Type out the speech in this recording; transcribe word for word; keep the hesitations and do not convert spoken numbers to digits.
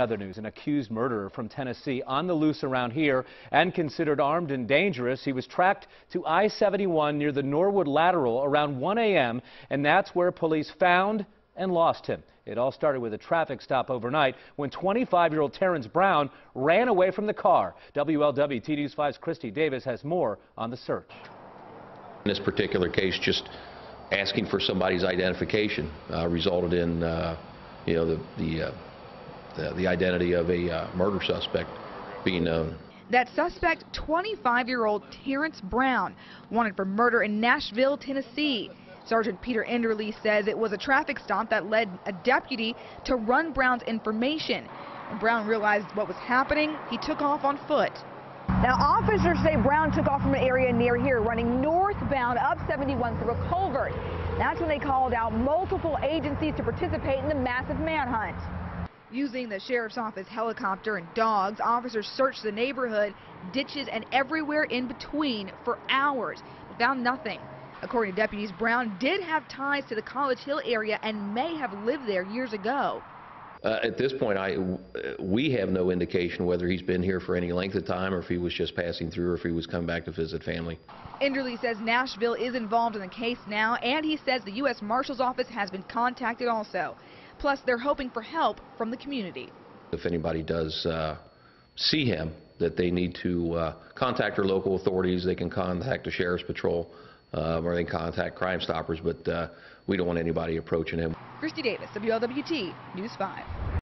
Other news, an accused murderer from Tennessee on the loose around here and considered armed and dangerous. He was tracked to I seventy-one near the Norwood Lateral around one A M and that's where police found and lost him. It all started with a traffic stop overnight when twenty-five-year-old Terrance Brown ran away from the car. W L W T News five's Christy Davis has more on the search. In this particular case, just asking for somebody's identification uh, resulted in, uh, you know, the the, uh, the the identity of a uh, murder suspect being known. That suspect, twenty-five-year-old Terrance Brown, wanted for murder in Nashville, Tennessee. Sergeant Peter Enderle says it was a traffic stop that led a deputy to run Brown's information. When Brown realized what was happening, he took off on foot. Now, officers say Brown took off from an area near here, running northbound up seventy-one through a culvert. That's when they called out multiple agencies to participate in the massive manhunt. Using the sheriff's office helicopter and dogs, officers searched the neighborhood, ditches, and everywhere in between for hours, but found nothing. According to deputies, Brown did have ties to the College Hill area and may have lived there years ago. Uh, at this point, I, we have no indication whether he's been here for any length of time or if he was just passing through or if he was coming back to visit family. Enderle says Nashville is involved in the case now, and he says the U S Marshal's Office has been contacted also. Plus, they're hoping for help from the community. If anybody does uh, see him, that they need to uh, contact their local authorities. They can contact the Sheriff's Patrol uh, or they can contact Crime Stoppers, but uh, we don't want anybody approaching him. Christy Davis, W L W T News five.